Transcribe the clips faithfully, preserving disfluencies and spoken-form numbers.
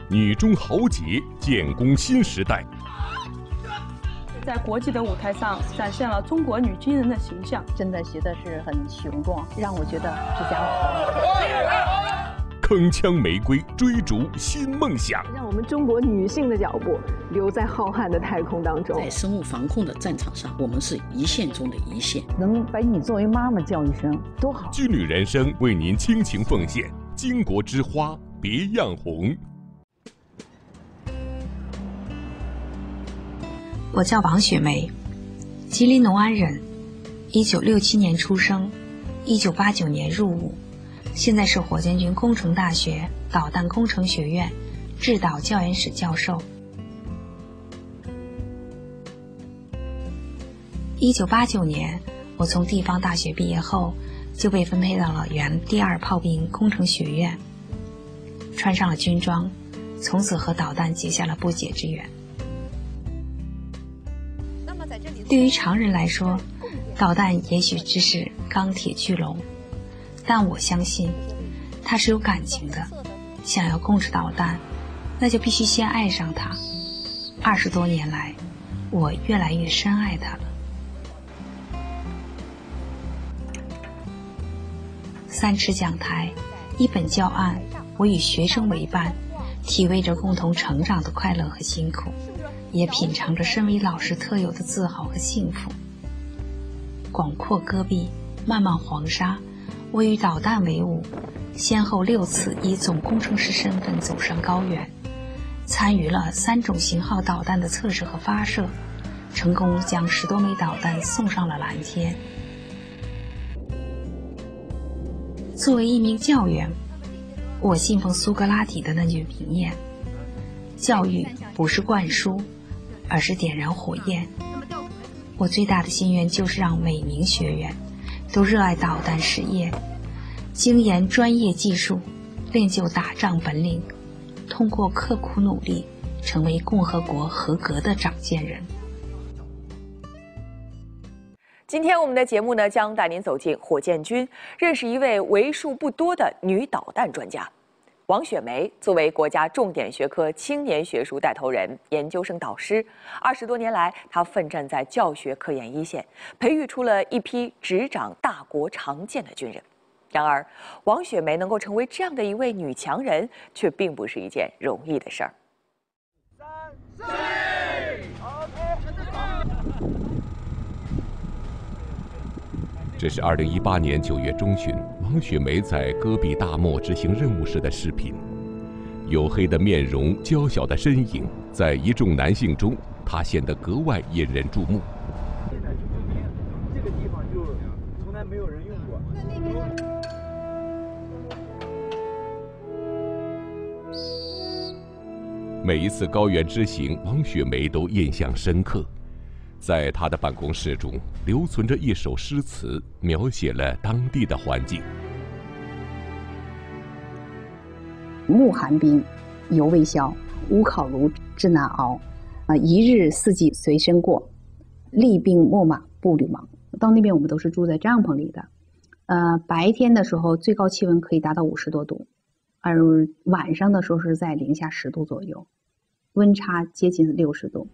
女中豪杰，建功新时代。 在国际的舞台上展现了中国女军人的形象， 真的觉得是很雄壮，让我觉得这家伙铿锵玫瑰，追逐新梦想， 让我们中国女性的脚步留在浩瀚的太空当中。 在生物防控的战场上，我们是一线中的一线。 能把你作为妈妈叫一声，多好！ 军旅人生为您倾情奉献，巾帼之花别样红。 我叫王雪梅，吉林农安人，一九六七年出生，一九八九年入伍，现在是火箭军工程大学导弹工程学院制导教研室教授。一九八九年，我从地方大学毕业后，就被分配到了原第二炮兵工程学院，穿上了军装，从此和导弹结下了不解之缘。对于常人来说，导弹也许只是钢铁巨龙，但我相信它是有感情的。想要控制导弹，那就必须先爱上它。二十多年来，我越来越深爱它了。三尺讲台，一本教案，我与学生为伴，体味着共同成长的快乐和辛苦，也品尝着身为老师特有的自豪和幸福。广阔戈壁，漫漫黄沙，我与导弹为伍，先后六次以总工程师身份走上高原，参与了三种型号导弹的测试和发射，成功将十多枚导弹送上了蓝天。作为一名教员，我信奉苏格拉底的那句名言：教育不是灌输，而是点燃火焰。我最大的心愿就是让每名学员都热爱导弹实业，精研专业技术，练就打仗本领，通过刻苦努力，成为共和国合格的长见人。 今天我们的节目呢，将带您走进火箭军，认识一位为数不多的女导弹专家。王雪梅作为国家重点学科青年学术带头人、研究生导师，二十多年来，她奋战在教学科研一线，培育出了一批执掌大国长剑的军人。然而，王雪梅能够成为这样的一位女强人，却并不是一件容易的事儿。三、四、 这是二零一八年九月中旬，王雪梅在戈壁大漠执行任务时的视频。黝黑的面容，娇小的身影，在一众男性中，她显得格外引人注目。 现在就证明这个地方就从来没有人用过。 每一次高原之行，王雪梅都印象深刻。在她的办公室中，留存着一首诗词，描写了当地的环境。 暮寒冰，犹未消，无烤炉之难熬。啊，一日四季随身过，厉兵秣马步履忙。到那边我们都是住在帐篷里的，呃，白天的时候最高气温可以达到五十多度，而晚上的时候是在零下十度左右，温差接近六十度。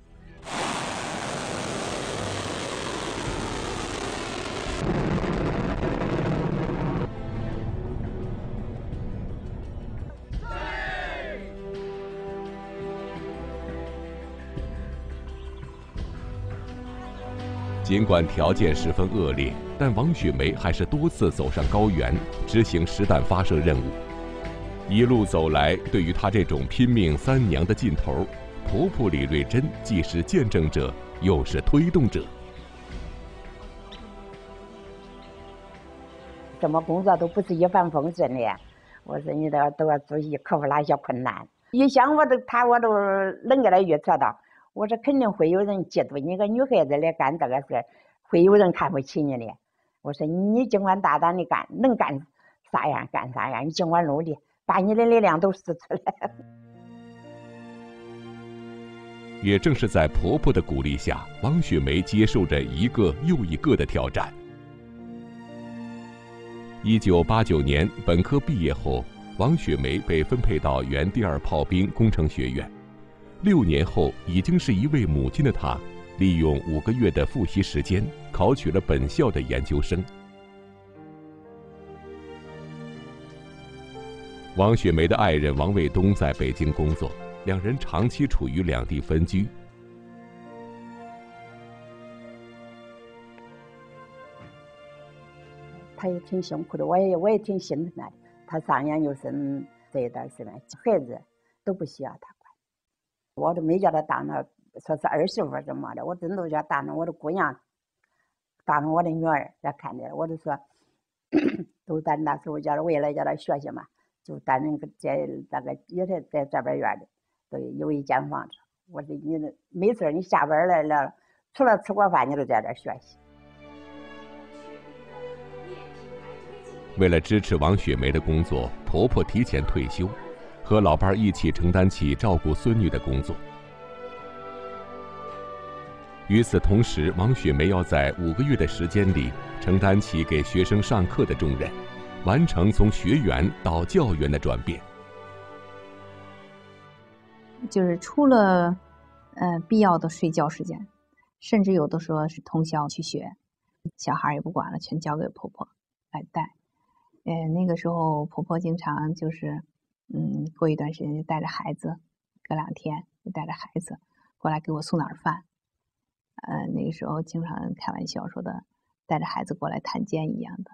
尽管条件十分恶劣，但王雪梅还是多次走上高原，执行实弹发射任务。一路走来，对于她这种拼命三娘的劲头，婆婆李瑞珍既是见证者，又是推动者。 什么工作都不是一帆风顺的，我说你都要都要注意克服那些困难。一想我都他我都能给他预测到。我说肯定会有人嫉妒你个女孩子来干这个事，会有人看不起你的。我说你尽管大胆的干，能干啥样干啥样，你尽管努力，把你的力量都使出来。 也正是在婆婆的鼓励下，王雪梅接受着一个又一个的挑战。一九八九年本科毕业后， 王雪梅被分配到原第二炮兵工程学院。六年后，已经是一位母亲的她，利用五个月的复习时间，考取了本校的研究生。王雪梅的爱人王卫东在北京工作，两人长期处于两地分居。 他也挺辛苦的，我也我也挺心疼他的。他上研究生这一段时间，孩子都不需要他管，我都没叫他当那说是儿媳妇什么的，我真都叫当成我的姑娘，当成我的女儿来看待。我就说，都咱那时候叫他未来叫他学习嘛，就单人在大概也是在这边院的，都有一间房子。我说你没事你下班来了，除了吃过饭，你都在这学习。 为了支持王雪梅的工作，婆婆提前退休，和老伴一起承担起照顾孙女的工作。与此同时，王雪梅要在五个月的时间里承担起给学生上课的重任，完成从学员到教员的转变。 就是除了呃必要的睡觉时间，甚至有的时候是通宵去学，小孩也不管了，全交给婆婆来带。呃，那个时候婆婆经常就是，嗯，过一段时间就带着孩子，隔两天就带着孩子过来给我送点饭。呃，那个时候经常开玩笑说的，带着孩子过来探监一样的。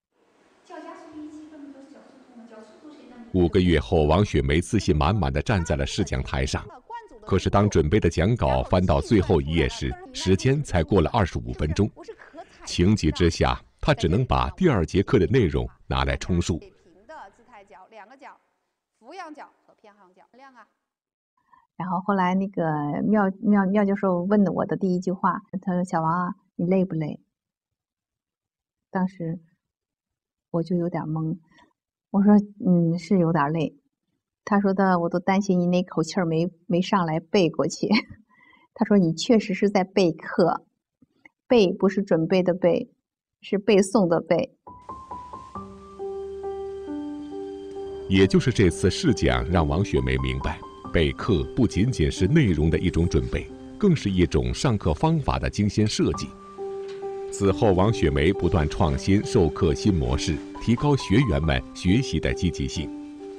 五个月后，王雪梅自信满满地站在了试讲台上。可是当准备的讲稿翻到最后一页时，时间才过了二十五分钟。情急之下，她只能把第二节课的内容拿来充数。 平的姿态角，两个角，俯仰角和偏航角，亮啊！ 然后后来那个妙妙妙教授问的我的第一句话，他说：“小王啊，你累不累？”当时我就有点懵，我说：“嗯，是有点累。”他说的我都担心你那口气儿没没上来背过去。他说：“你确实是在备课，背不是准备的背，是背诵的背。” 也就是这次试讲让王雪梅明白，备课不仅仅是内容的一种准备，更是一种上课方法的精心设计。此后，王雪梅不断创新授课新模式，提高学员们学习的积极性。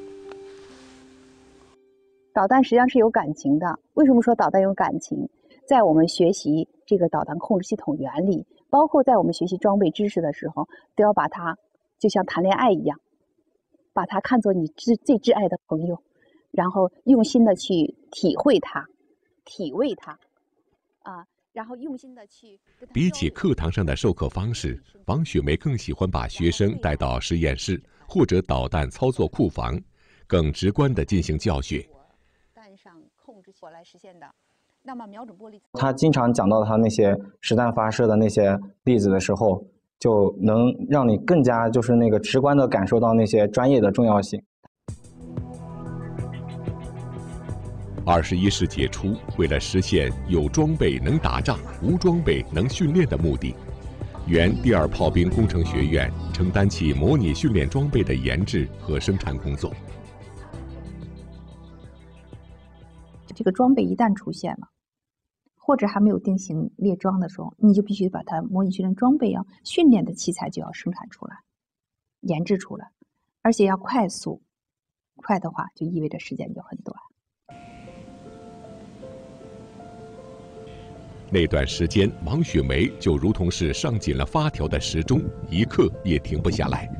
导弹实际上是有感情的。为什么说导弹有感情？在我们学习这个导弹控制系统原理，包括在我们学习装备知识的时候，都要把它就像谈恋爱一样，把它看作你最最挚爱的朋友，然后用心的去体会它，体味它，啊，然后用心的去。 比起课堂上的授课方式，王雪梅更喜欢把学生带到实验室或者导弹操作库房，更直观地进行教学。 弹上控制器来实现的。那么瞄准玻璃， 他经常讲到他那些实弹发射的那些例子的时候，就能让你更加就是那个直观地感受到那些专业的重要性。 二十一世纪初，为了实现有装备能打仗、无装备能训练的目的，原第二炮兵工程学院承担起模拟训练装备的研制和生产工作。 这个装备一旦出现了，或者还没有定型列装的时候，你就必须把它模拟训练装备要训练的器材就要生产出来、研制出来，而且要快速。快的话，就意味着时间就很短。 那段时间，王雪梅就如同是上紧了发条的时钟，一刻也停不下来。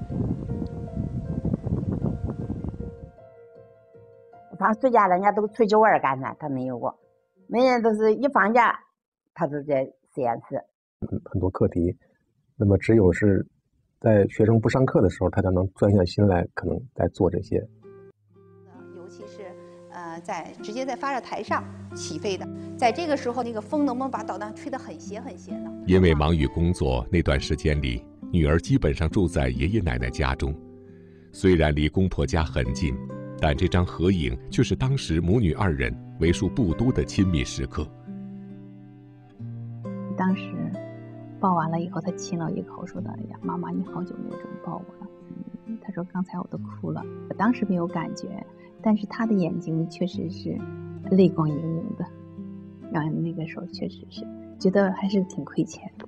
放暑假人家都出去玩干啥？他没有过，每人都是一放假，他都在实验室。 很多课题，那么只有是在学生不上课的时候，他才能专下心来，可能在做这些。 尤其是呃，在直接在发射台上起飞的，在这个时候，那个风能不能把导弹吹得很斜很斜呢？ 因为忙于工作，那段时间里，女儿基本上住在爷爷奶奶家中，虽然离公婆家很近。但这张合影却是当时母女二人为数不多的亲密时刻。 当时抱完了以后，他亲了一口，说的：“哎呀，妈妈，你好久没有这么抱我了。”嗯，他说。 说刚才我都哭了，我当时没有感觉，但是他的眼睛确实是泪光盈盈的，然后那个时候确实是觉得还是挺亏欠的。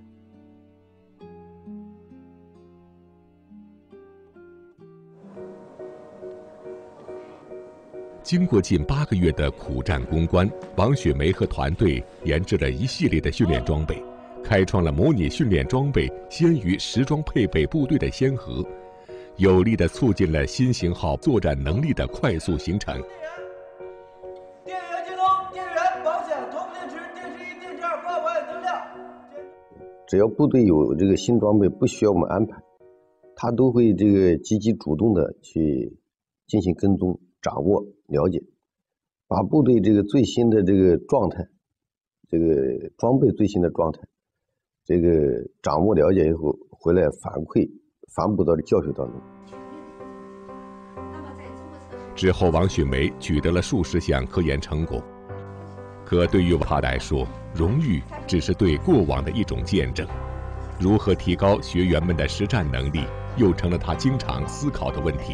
经过近八个月的苦战攻关，王雪梅和团队研制了一系列的训练装备，开创了模拟训练装备先于时装配备部队的先河，有力地促进了新型号作战能力的快速形成。 电源接通，电源保险，头部电池，电池一、电池二发完能量。 只要部队有这个新装备，不需要我们安排，他都会这个积极主动的去进行跟踪、掌握、了解，把部队这个最新的这个状态，这个装备最新的状态，这个掌握了解以后，回来反馈反哺到教学当中。 之后，王雪梅取得了数十项科研成果。可对于他来说，荣誉只是对过往的一种见证，如何提高学员们的实战能力，又成了他经常思考的问题。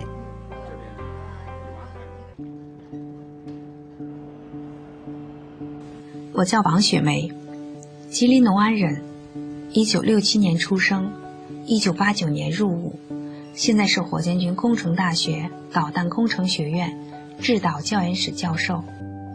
我叫王雪梅，吉林农安人，一九六七年出生，一九八九年入伍，现在是火箭军工程大学导弹工程学院制导教研室教授。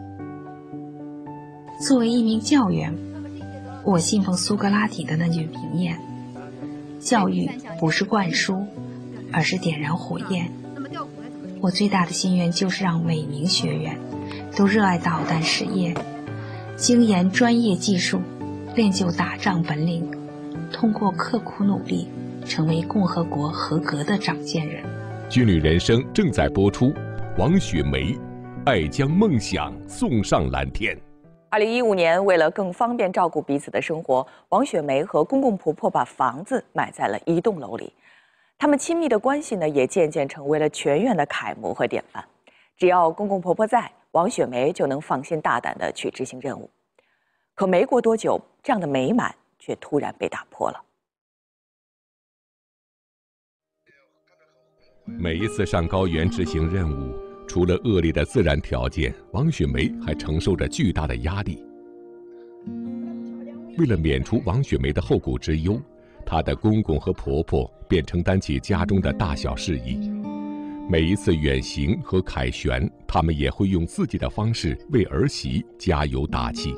作为一名教员，我信奉苏格拉底的那句名言：教育不是灌输，而是点燃火焰。我最大的心愿就是让每名学员都热爱导弹事业，精研专业技术，练就打仗本领，通过刻苦努力，成为共和国合格的长见人。 军旅人生正在播出，王雪梅，爱将梦想送上蓝天。 二零一五年，为了更方便照顾彼此的生活，王雪梅和公公婆婆把房子买在了一栋楼里。他们亲密的关系呢，也渐渐成为了全院的楷模和典范。只要公公婆婆在，王雪梅就能放心大胆地去执行任务。可没过多久，这样的美满却突然被打破了。 每一次上高原执行任务，除了恶劣的自然条件，王雪梅还承受着巨大的压力。为了免除王雪梅的后顾之忧，她的公公和婆婆便承担起家中的大小事宜。每一次远行和凯旋，他们也会用自己的方式为儿媳加油打气。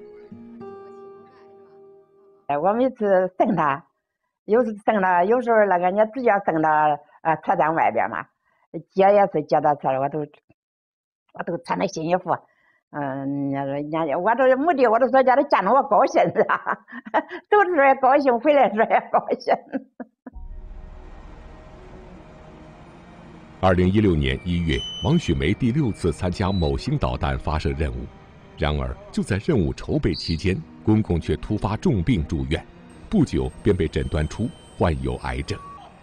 我每次送她，有时送到，有时候那个人家直接送到呃车站外边嘛，接也是接到车了，我都我都穿的新衣服，嗯，人家说人家我这目的我都说叫他见着我高兴是吧？走的时候也高兴，回来的时候也高兴。 二零一六年一月，王雪梅第六次参加某星导弹发射任务，然而就在任务筹备期间，公公却突发重病住院，不久便被诊断出患有癌症。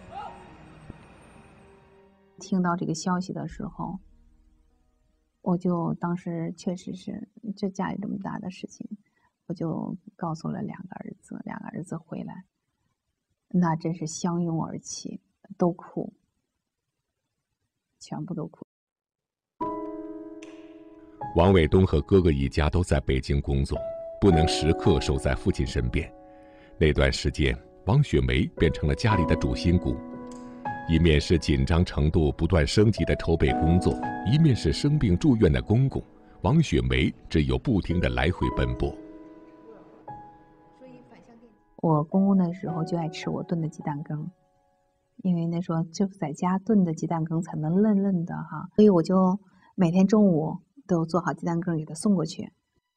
听到这个消息的时候，我就当时确实是这家里这么大的事情，我就告诉了两个儿子，两个儿子回来，那真是相拥而泣，都哭，全部都哭。 王伟东和哥哥一家都在北京工作，不能时刻守在父亲身边。那段时间，王雪梅变成了家里的主心骨。一面是紧张程度不断升级的筹备工作，一面是生病住院的公公，王雪梅只有不停地来回奔波。 我公公那时候就爱吃我炖的鸡蛋羹，因为那时候就在家炖的鸡蛋羹才能嫩嫩的哈，所以我就每天中午都做好鸡蛋羹给他送过去。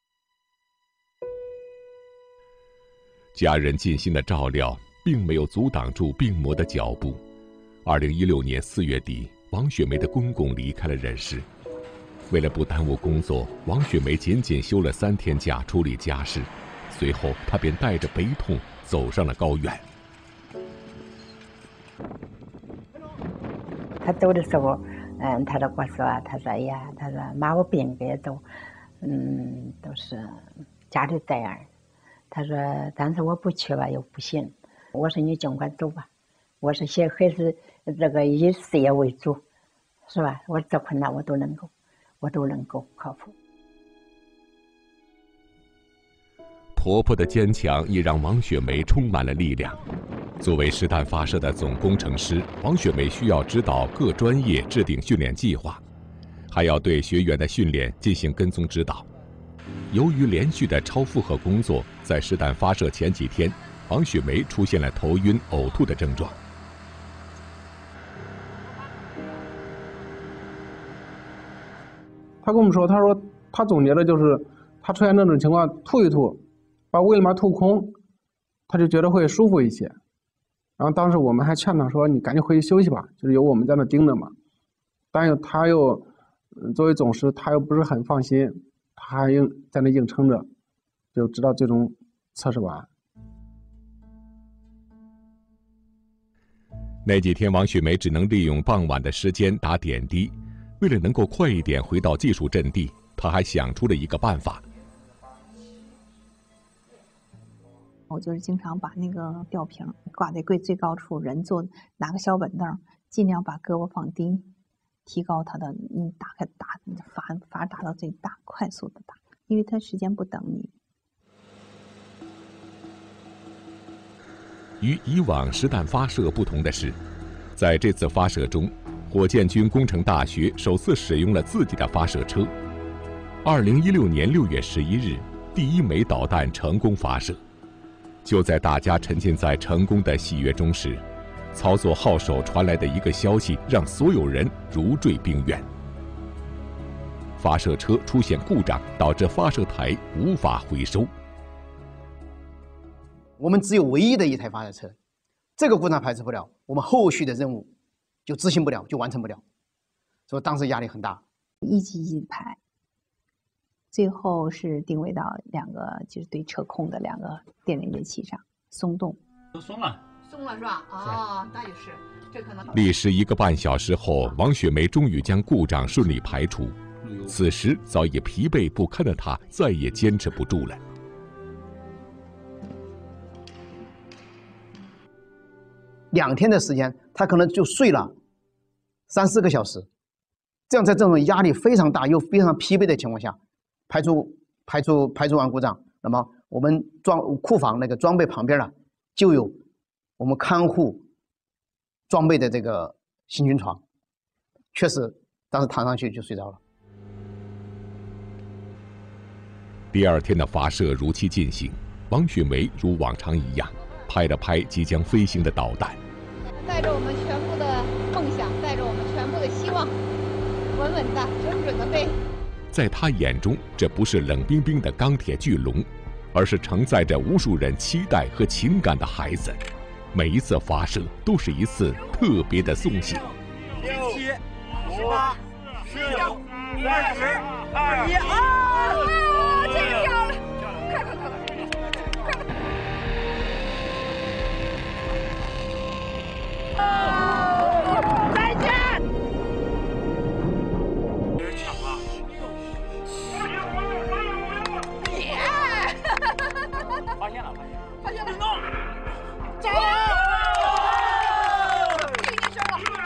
家人尽心的照料，并没有阻挡住病魔的脚步。二零一六年四月底，王雪梅的公公离开了人世。为了不耽误工作，王雪梅仅仅休了三天假处理家事，随后她便带着悲痛走上了高原。 他走的时候，嗯，他就跟我说，他说：“哎呀，他说妈，我不应该走，嗯，都是家里这样。他说，但是我不去吧又不行。我说你尽管走吧。” 我是先还是这个以事业为主，是吧？我这困难我都能够，我都能够克服。 婆婆的坚强也让王雪梅充满了力量。作为实弹发射的总工程师，王雪梅需要指导各专业制定训练计划，还要对学员的训练进行跟踪指导。由于连续的超负荷工作，在实弹发射前几天，王雪梅出现了头晕、呕吐的症状。 他跟我们说，他说他总结的就是，他出现这种情况，吐一吐，把胃里面吐空，他就觉得会舒服一些。然后当时我们还劝他说：“你赶紧回去休息吧，就是有我们在那盯着嘛。”但又他又作为总师，他又不是很放心，他还硬在那硬撑着，就直到最终测试完。 那几天，王雪梅只能利用傍晚的时间打点滴。为了能够快一点回到技术阵地，她还想出了一个办法。 我就是经常把那个吊瓶挂在柜最高处，人坐拿个小板凳，尽量把胳膊放低，提高它的你打开打阀阀打到最大，快速的打，因为它时间不等你。 与以往实弹发射不同的是，在这次发射中，火箭军工程大学首次使用了自己的发射车。二零一六年六月十一日，第一枚导弹成功发射。就在大家沉浸在成功的喜悦中时，操作号手传来的一个消息让所有人如坠冰渊。发射车出现故障，导致发射台无法回收。 我们只有唯一的一台发射车，这个故障排除不了，我们后续的任务就执行不了，就完成不了，所以当时压力很大。 一级一级排，最后是定位到两个就是对车控的两个电连接器上，松动。 都松了， 松了是吧？哦，那就是这可能。 历时一个半小时后，王雪梅终于将故障顺利排除。此时早已疲惫不堪的她再也坚持不住了。 两天的时间，他可能就睡了三四个小时，这样在这种压力非常大又非常疲惫的情况下，排除排除排除完故障，那么我们装库房那个装备旁边呢，就有我们看护装备的这个行军床，确实当时躺上去就睡着了。 第二天的发射如期进行，王雪梅如往常一样，拍了拍即将飞行的导弹。 带着我们全部的梦想，带着我们全部的希望，稳稳的、准准的飞。 在他眼中，这不是冷冰冰的钢铁巨龙，而是承载着无数人期待和情感的孩子。每一次发射都是一次特别的送行。 六七五八四九三十二一啊！ 太漂亮！快快快快！再见！ 别抢了！ 耶！ 发现了， 发现了！ 运动，走！ 这一声了。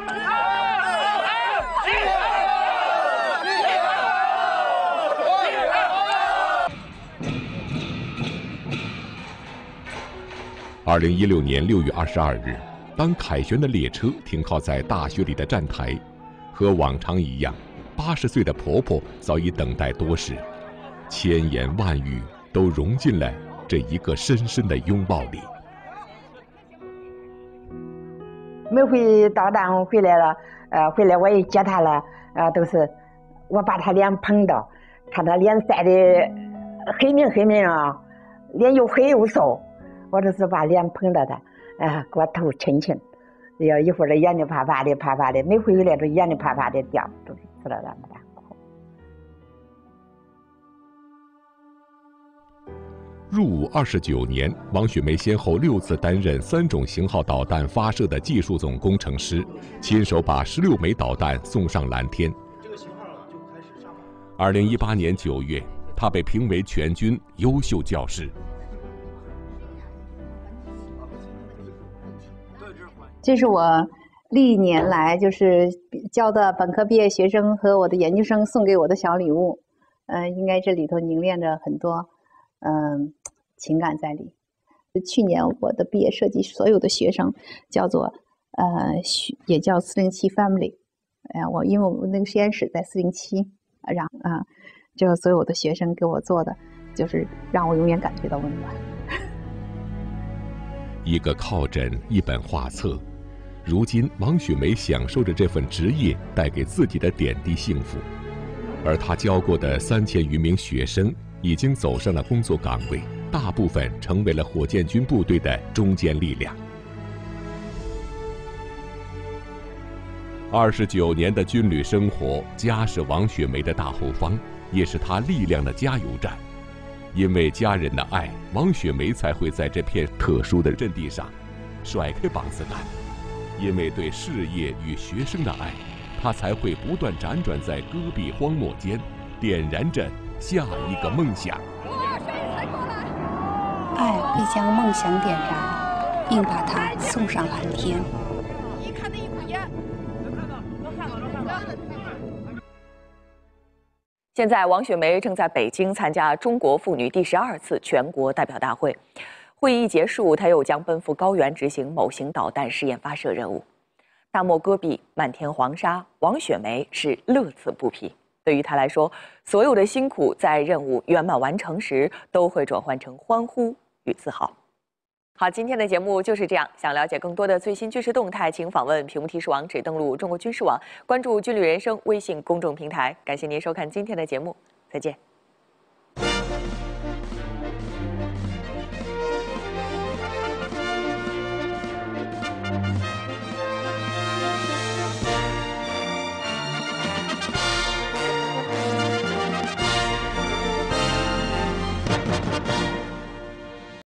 二零一六年六月二十二日。当凯旋的列车停靠在大学里的站台，和往常一样，八十岁的婆婆早已等待多时，千言万语都融进了这一个深深的拥抱里。 每回导弹回来了，呃，回来我也接他了，呃，都是我把他脸捧到，看他脸晒得黑明黑明啊，脸又黑又瘦，我就是把脸捧到他。啊，给我头亲亲，要一会儿的眼睛啪啪的啪啪的，每回回来都眼睛啪啪的掉，都是知道咱们的。 入伍二十九年，王雪梅先后六次担任三种型号导弹发射的技术总工程师，亲手把十六枚导弹送上蓝天。二零一八年九月，她被评为全军优秀教师。 这是我历年来就是教的本科毕业学生和我的研究生送给我的小礼物。嗯、呃，应该这里头凝练着很多嗯、呃、情感在里。去年我的毕业设计，所有的学生叫做呃也叫四零七 family。哎呀，我因为我们那个实验室在四零七，然后啊，这个所有的学生给我做的，就是让我永远感觉到温暖。 一个靠枕，一本画册。如今，王雪梅享受着这份职业带给自己的点滴幸福，而她教过的三千余名学生已经走上了工作岗位，大部分成为了火箭军部队的中坚力量。二十九年的军旅生活，家是王雪梅的大后方，也是她力量的加油站。因为家人的爱，王雪梅才会在这片特殊的阵地上甩开膀子干。因为对事业与学生的爱，她才会不断辗转在戈壁荒漠间，点燃着下一个梦想。 爱会将梦想点燃，并把它送上蓝天。 一看那一股烟，能看到，能看到，能看到。 现在，王雪梅正在北京参加中国妇女第十二次全国代表大会。会议一结束，她又将奔赴高原执行某型导弹试验发射任务。大漠戈壁，漫天黄沙，王雪梅是乐此不疲。对于她来说，所有的辛苦在任务圆满完成时，都会转换成欢呼与自豪。好，今天的节目就是这样。想了解更多的最新军事动态，请访问屏幕提示网址，登录中国军事网，关注“军旅人生”微信公众平台。感谢您收看今天的节目，再见。